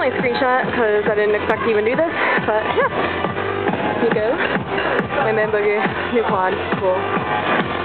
only screenshot because I didn't expect to even do this, but yeah. Nikko, my man Boogie, new quad, cool.